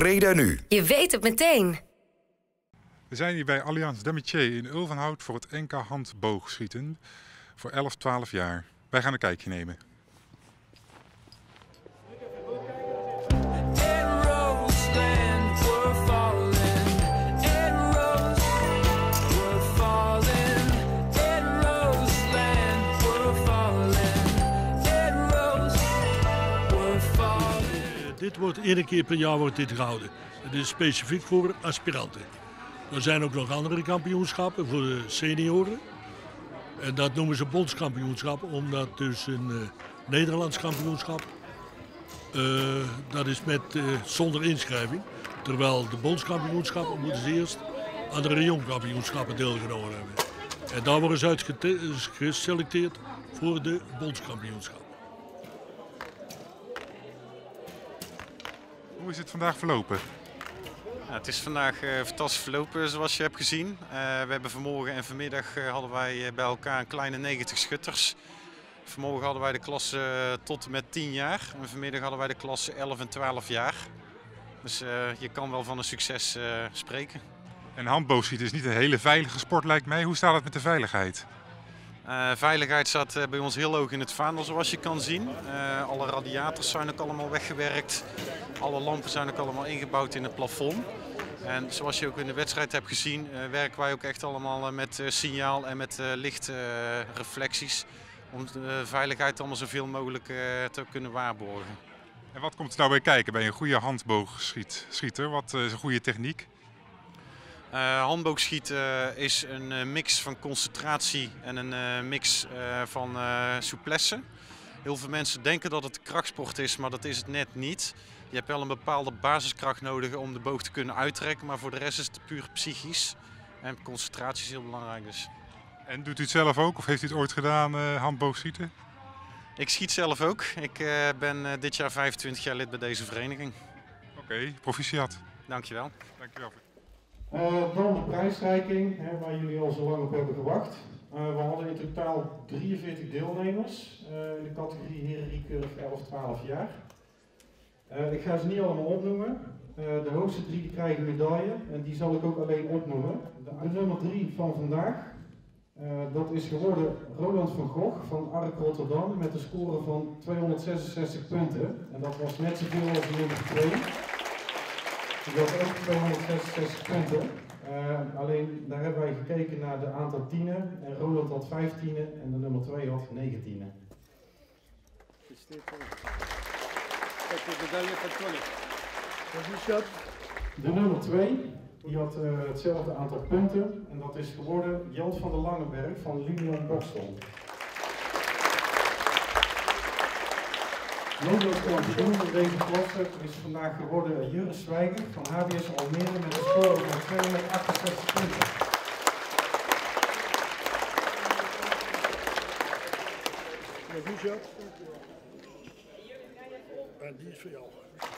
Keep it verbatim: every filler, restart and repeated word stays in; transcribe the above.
Breda Nu. Je weet het meteen. We zijn hier bij Allianz d'Amitié in Ulvenhout voor het N K handboogschieten voor elf twaalf jaar. Wij gaan een kijkje nemen. Dit wordt één keer per jaar wordt dit gehouden. Het is specifiek voor aspiranten. Er zijn ook nog andere kampioenschappen voor de senioren. En dat noemen ze bondskampioenschappen, omdat dus een uh, Nederlands kampioenschap, uh, dat is met, uh, zonder inschrijving. Terwijl de bondskampioenschappen moeten ze eerst aan de rayonkampioenschappen deelgenomen hebben. En daar worden ze uitgeselecteerd voor de bondskampioenschappen. Hoe is het vandaag verlopen? Ja, het is vandaag uh, fantastisch verlopen zoals je hebt gezien. Uh, we hebben vanmorgen en vanmiddag uh, hadden wij uh, bij elkaar een kleine negentig schutters. Vanmorgen hadden wij de klasse uh, tot en met tien jaar en vanmiddag hadden wij de klasse elf en twaalf jaar. Dus uh, je kan wel van een succes uh, spreken. En handboogschieten is niet een hele veilige sport lijkt mij. Hoe staat het met de veiligheid? Uh, veiligheid staat uh, bij ons heel hoog in het vaandel zoals je kan zien. Uh, alle radiators zijn ook allemaal weggewerkt. Alle lampen zijn ook allemaal ingebouwd in het plafond. En zoals je ook in de wedstrijd hebt gezien, uh, werken wij ook echt allemaal uh, met uh, signaal en met uh, lichtreflecties. Uh, om de veiligheid allemaal zoveel mogelijk uh, te kunnen waarborgen. En wat komt er nou bij kijken bij een goede handboogschieter? Wat uh, is een goede techniek? Uh, handboogschieten is een uh, mix van concentratie en een uh, mix uh, van uh, souplesse. Heel veel mensen denken dat het krachtsport is, maar dat is het net niet. Je hebt wel een bepaalde basiskracht nodig om de boog te kunnen uittrekken, maar voor de rest is het puur psychisch. En concentratie is heel belangrijk dus. En doet u het zelf ook of heeft u het ooit gedaan, uh, handboogschieten? Ik schiet zelf ook. Ik uh, ben uh, dit jaar vijfentwintig jaar lid bij deze vereniging. Oké, okay, proficiat. Dankjewel. Dankjewel. Uh, dan de prijsreiking, hè, waar jullie al zo lang op hebben gewacht. Uh, we hadden in totaal drieënveertig deelnemers uh, in de categorie heren recurve elf twaalf jaar. Uh, ik ga ze niet allemaal opnoemen. Uh, de hoogste drie krijgen een medaille en die zal ik ook alleen opnoemen. De, de nummer drie van vandaag, uh, dat is geworden Roland van Gogh van Ark Rotterdam met een score van tweehonderdzesenzestig punten. En dat was net zoveel als de nummer twee. Die had ook tweehonderdzesenzestig punten. Uh, alleen daar hebben wij gekeken naar de aantal tienen. En Roland had vijf tienen en de nummer twee had negen tienen. De nummer twee die had uh, hetzelfde aantal punten. En dat is geworden Jelt van der Langenberg van Linian Bokstel. Nederlands kampioen in deze klasse is vandaag geworden Juris Zwijger van H B S Almere met een score van tweehonderdachtenzestig punten. En die is voor jou.